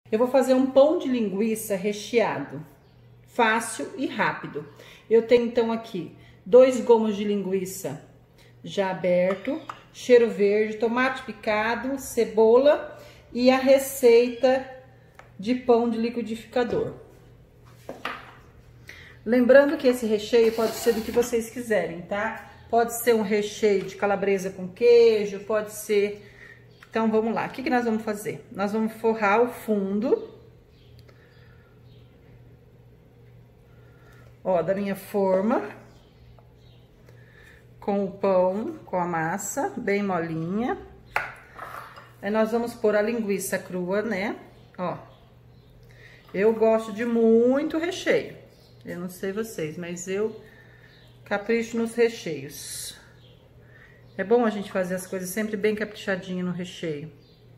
Eu vou fazer um pão de linguiça recheado, fácil e rápido. Eu tenho então aqui 2 gomos de linguiça já aberto, cheiro verde, tomate picado, cebola e a receita de pão de liquidificador. Lembrando que esse recheio pode ser do que vocês quiserem, tá? Pode ser um recheio de calabresa com queijo, pode ser... Então, vamos lá. O que nós vamos fazer? Nós vamos forrar o fundo, ó, da minha forma, com o pão, com a massa, bem molinha. Aí, nós vamos pôr a linguiça crua, né? Ó, eu gosto de muito recheio. Eu não sei vocês, mas eu capricho nos recheios. É bom a gente fazer as coisas sempre bem caprichadinho no recheio.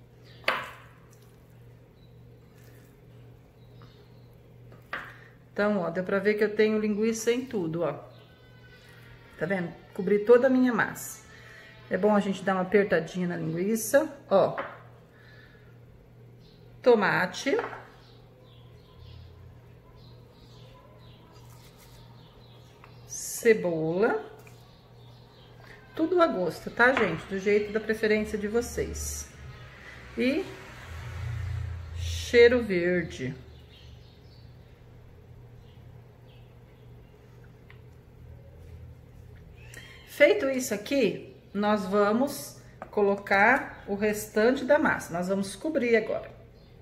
Então, ó, deu pra ver que eu tenho linguiça em tudo, ó. Tá vendo? Cobri toda a minha massa. É bom a gente dar uma apertadinha na linguiça, ó. Tomate. Cebola. Tudo a gosto, tá, gente? Do jeito da preferência de vocês. E cheiro verde. Feito isso aqui, nós vamos colocar o restante da massa. Nós vamos cobrir agora.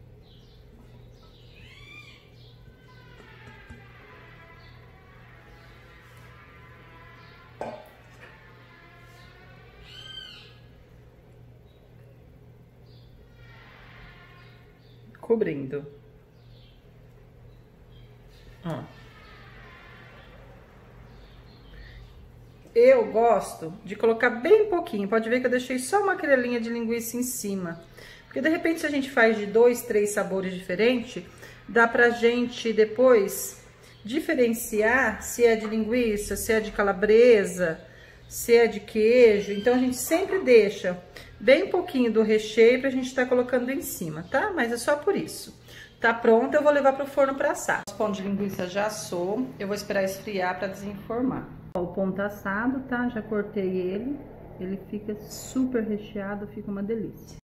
Cobrindo. Ó. Eu gosto de colocar bem pouquinho. Pode ver que eu deixei só uma crelinha de linguiça em cima. Porque de repente, se a gente faz de 2, 3 sabores diferentes, dá pra gente depois diferenciar se é de linguiça, se é de calabresa, se é de queijo. Então, a gente sempre deixa bem pouquinho do recheio pra gente estar colocando em cima, tá? Mas é só por isso. Tá pronto, eu vou levar pro forno pra assar. O pão de linguiça já assou, eu vou esperar esfriar pra desenformar. Ó, o pão tá assado, tá? Já cortei ele. Ele fica super recheado, fica uma delícia.